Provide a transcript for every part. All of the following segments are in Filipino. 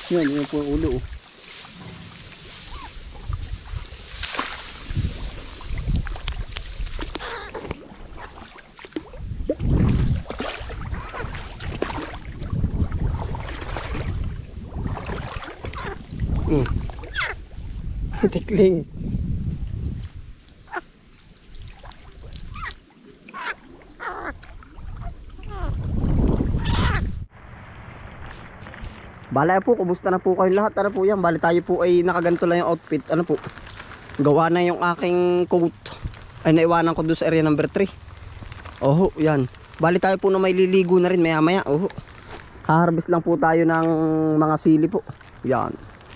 Yun po yung ulo. Oh. Tikling. Bala po, kumusta na po kayo lahat? Ano po yan? Bali tayo po ay nakaganto lang yung outfit. Ano po? Gawa na yung aking coat. Ay naiwanan ko doon sa area number 3. Oho, yan. Bali tayo po na may liligo na rin maya maya. Oho. Harvest lang po tayo ng mga sili po. Yan.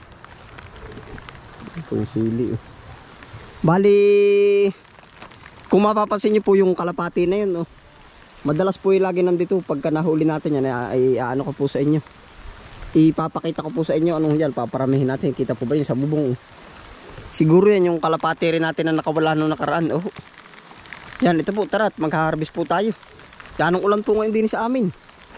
Ito yung sili. Bali, kung mapapansin nyo po yung kalapati na yun. Madalas po yung lagi nandito. Pagka nahuli natin yan, ay ano ko po sa inyo. Ipapakita ko po sa inyo anong yan. Paparamihin natin. Kita po ba yun sa bubong? Siguro yan yung kalapati rin natin na nakawala nung nakaraan. Yan, ito po. Tara, mag-harvest po tayo. Yan ang ulan po ngayon din sa amin.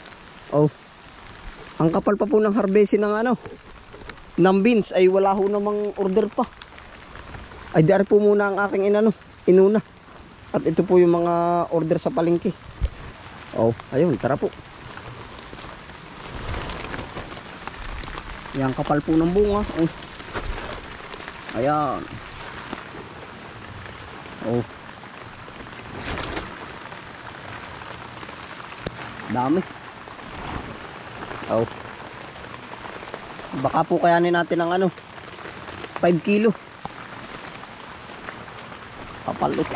Ang kapal pa po ng harvestin ng beans ay wala ho namang order pa. Ay diari po muna ang aking inuna. At ito po yung mga order sa palengke. Ayun, tara po. Yan kapal po ng bunga. Ayan. Dami. Baka po kayanin natin ng 5 kilo. Kapal ito.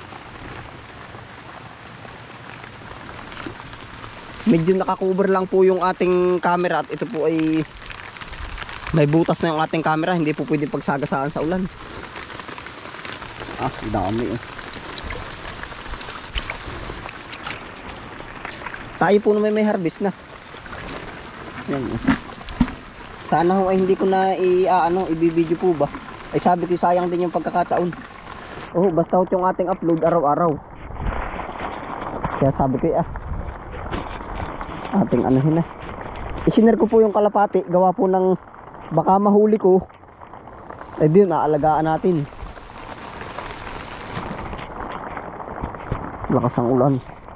Medyo nakakover lang po yung ating camera at ito po ay may butas na yung ating camera, hindi po pwede pagsagasaan sa ulan. Dami. Tayo po na may harvest na. Yan. Sana ho ay hindi ko na i-video po ba. Ay sabi ko sayang din yung pagkakataon. Basta yung ating upload araw-araw. Kaya sabi ko ating anuhin na. I-share ko po yung kalapati, gawa po ng baka mahuli ko. Din aalagaan natin. Lakas ang ulan.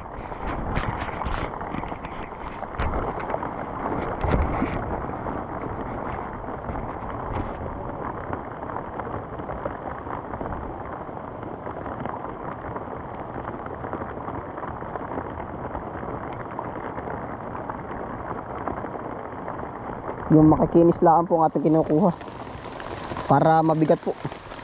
Yung makikinis lang po ang ating kinukuha para mabigat po.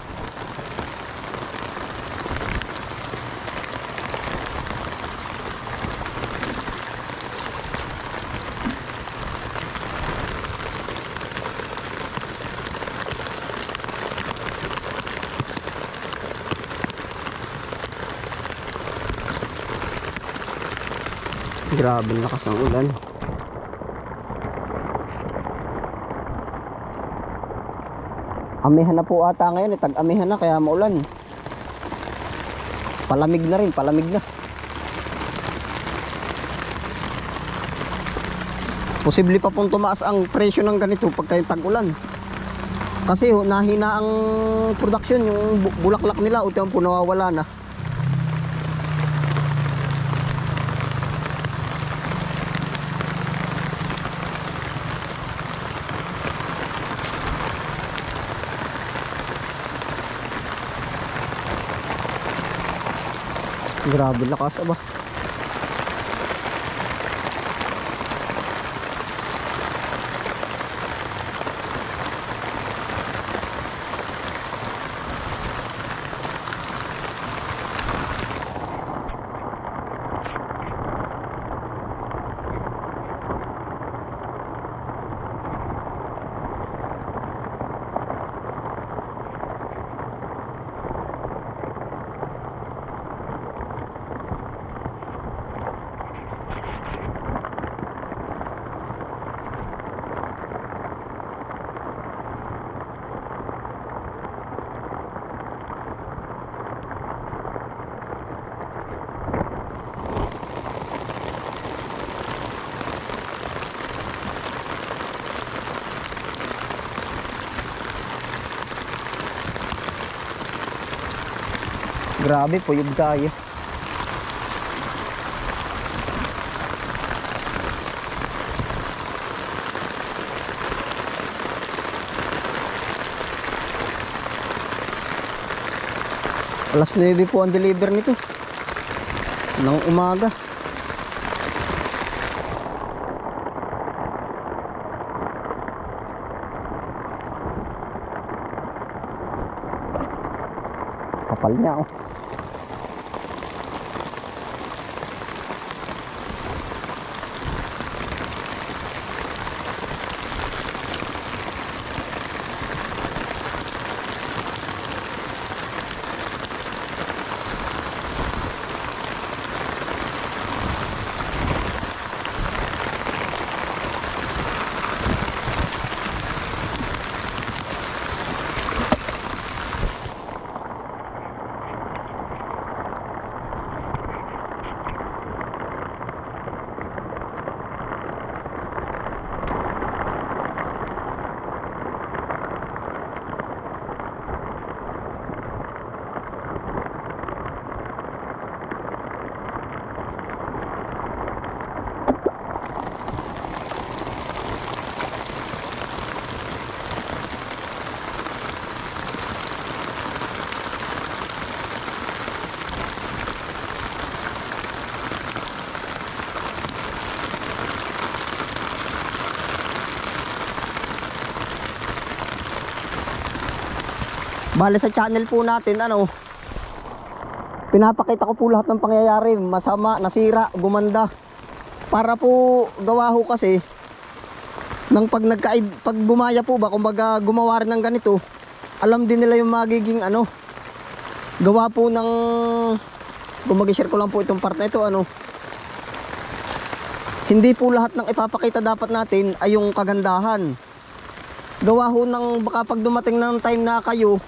Grabe lakas ng ulan. Amihan na po ata ngayon, tag-amihan na kaya maulan. Palamig na rin, palamig na. Posible pa pong tumaas ang presyo ng ganito pagka yung tag-ulan. Kasi nahina ang production, yung bulaklak nila, utang po nawawala na. Grabe lakas ba. Grabe, puyog tayo. Alas 9 po ang deliver nito ng umaga. Kapal niya oh. Bale sa channel po natin pinapakita ko po lahat ng pangyayari, masama, nasira, gumanda, para po gawa ho kasi ng pag gumaya po ba, kumbaga gumawa rin ng ganito, alam din nila yung magiging gawa po ng, kung mag-share ko lang po itong part na ito, hindi po lahat ng ipapakita dapat natin ay yung kagandahan. Gawa ho ng baka pag dumating ng time na kayo,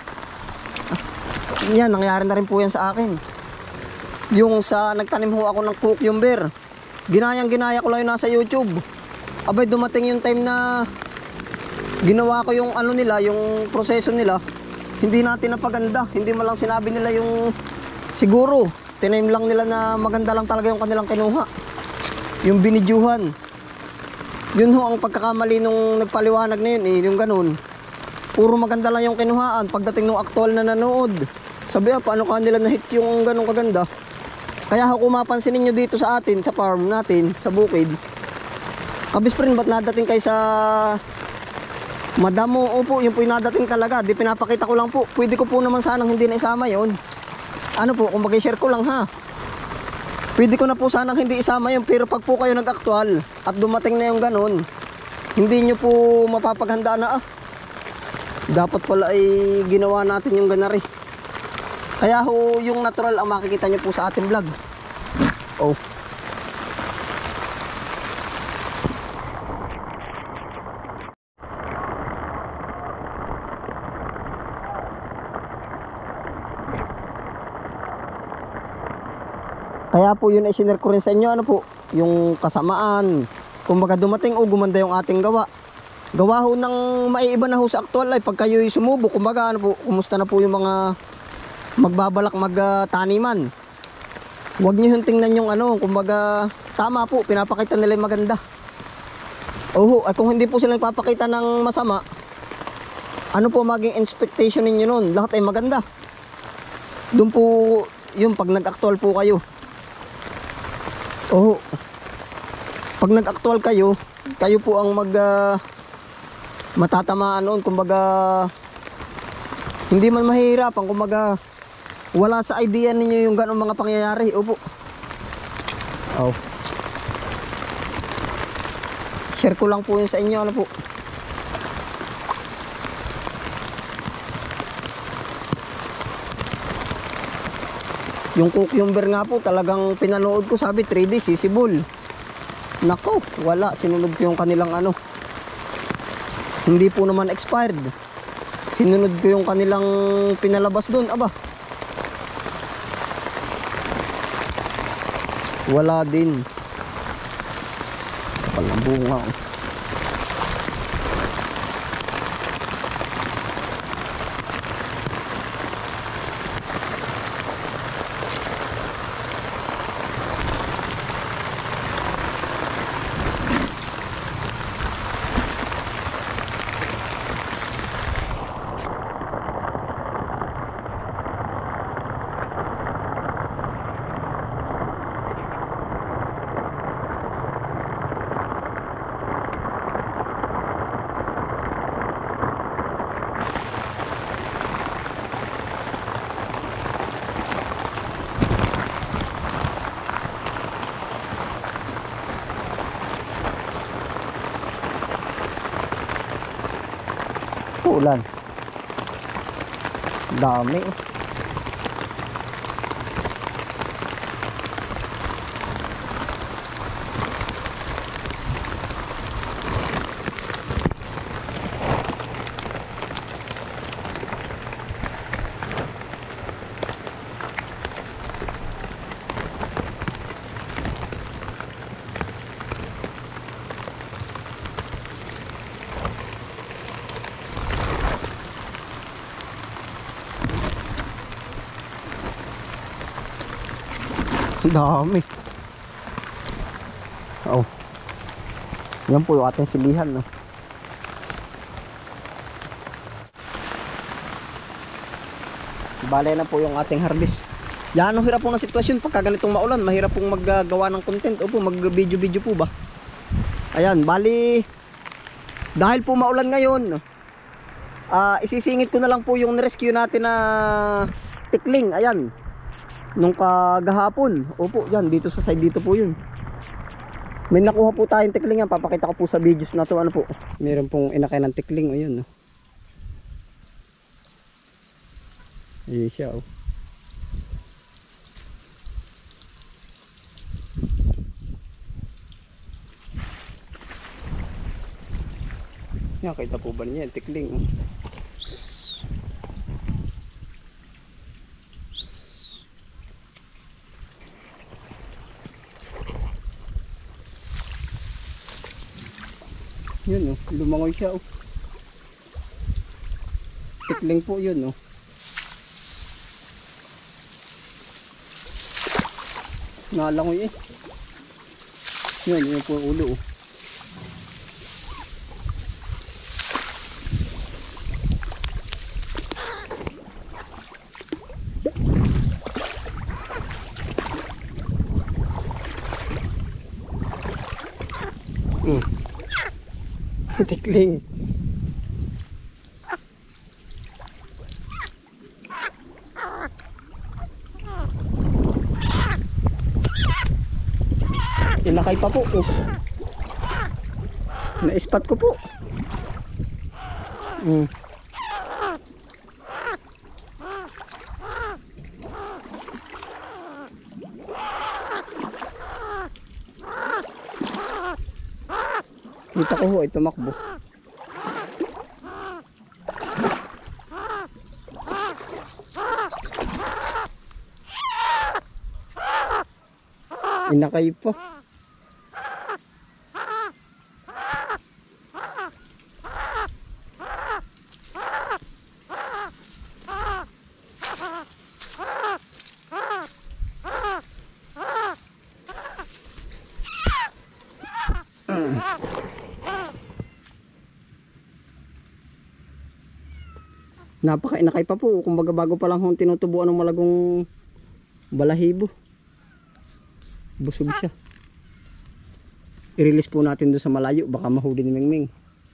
yan, nangyari na rin po yan sa akin. Yung sa nagtanim ho ako ng cucumber, ginaya ko lang yung nasa YouTube. Abay dumating yung time na ginawa ko yung nila, yung proseso nila, hindi natin napaganda. Hindi mo lang sinabi nila yung siguro, tinanim lang nila na maganda lang talaga yung kanilang kinuha, yung binidyuhan. Yun ho ang pagkakamali nung nagpaliwanag na yun yung ganun. Puro maganda lang yung kinuhaan. Pagdating nung actual na nanood, sabi paano ka nila na-hit yung ganong kaganda. Kaya kung mapansin ninyo dito sa atin, sa farm natin, sa bukid, kabisprin, ba't nadating kayo sa madamo? Opo, yun po yung nadating talaga. Di pinapakita ko lang po. Pwede ko po naman sanang hindi na isama yun. Kung mag-share ko lang ha. Pwede ko na po sanang hindi isama yun. Pero pag po kayo nag-actual at dumating na yung ganon, hindi nyo po mapapaghandaan na dapat pala ay ginawa natin yung ganari. Kaya ho, yung natural ang makikita nyo po sa ating vlog. Oh. Kaya po yun ay sinare ko rin sa inyo, yung kasamaan. Kumbaga dumating gumanda yung ating gawa. Gawa ho ng maiiba na ho sa actual ay pag kayo'y sumubok, kumbaga kumusta na po yung mga magbabalak magtaniman. Huwag niyo yung tingnan yung kumbaga tama po, pinapakita nila yung maganda. At kung hindi po sila nagpapakita ng masama, po maging expectation ninyo nun? Lahat ay maganda. Doon po yung pag nag-actual po kayo. Pag nag-actual kayo, kayo po ang matatamaan noon, kumbaga hindi man mahihirapan, kumbaga wala sa idea ninyo yung ganong mga pangyayari. Share ko lang po yun sa inyo, po. Yung cucumber nga po, talagang pinanood ko, sabi 3D sisibol. Nako, wala, sinunod ko yung kanilang hindi po naman expired. Sinunod ko yung kanilang pinalabas doon, wala din. Palang bunga. Ulan. Dami. Dami. Oh. Yan po yung ating silihan, no. Bale na po yung ating harvest. Yan ang hirap po ng sitwasyon pagka ganitong maulan. Mahirap pong maggawa ng content. Opo, mag-video po ba. Ayan, bali dahil po maulan ngayon, isisingit ko na lang po yung rescue natin na tikling. Ayan, nung kagahapon. Opo, yan, dito sa side dito po yun. May nakuha po tayong tikling yan. Papakita ko po sa videos na to. Ano po, meron pong inakay ng tikling. O yun, no. Ayan siya, oh. Yan, kita po ba niya yung tikling, oh. Yun, oh, lumangoy siya, oh. Tikling po yun, oh. Nalangoy eh. Yun, yun po yung ulo, oh. Tikling. Inakay pa po, oh. Na-spot ko po. Kita ko ho ay tumakbo. Inakay pa. Napaka-inakay pa po. Kumbaga bago pa lang hong tinutubuan ng malagong balahibo. Busog siya. I-release po natin doon sa malayo. Baka mahuli ni Mingming.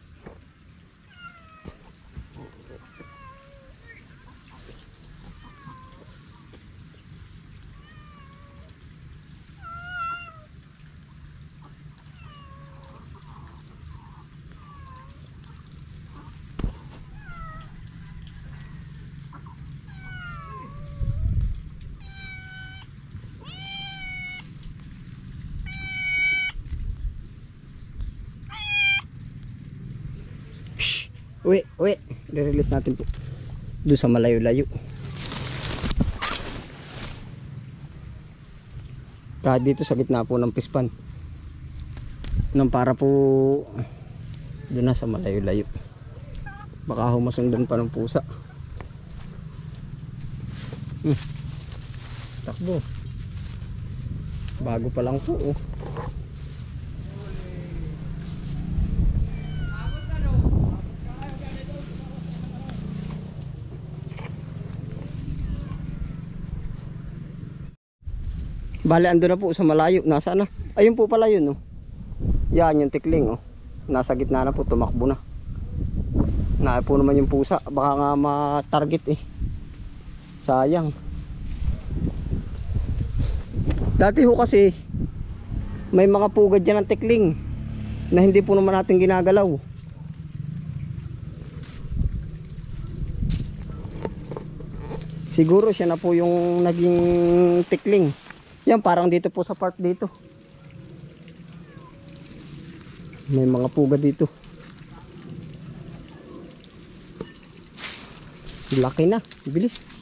Uwi, uwi. I-release natin po doon sa malayo-layo. Kahit dito sa gitna po ng pispan. Nang para po doon na sa malayo-layo. Baka humasundan pa ng pusa. Takbo. Bago pa lang po, oh. Bale, ando na po sa malayo. Nasa na? Ayun po pala yun, oh. Yan yung tikling, oh. Nasa gitna na po, tumakbo na. Na po naman yung pusa. Baka nga ma-target eh. Sayang. Dati ho kasi may mga pugad dyan ng tikling na hindi po naman natin ginagalaw. Siguro siya na po yung naging tikling. Yan, parang dito po sa part dito. May mga puga dito. Laki na, bilis.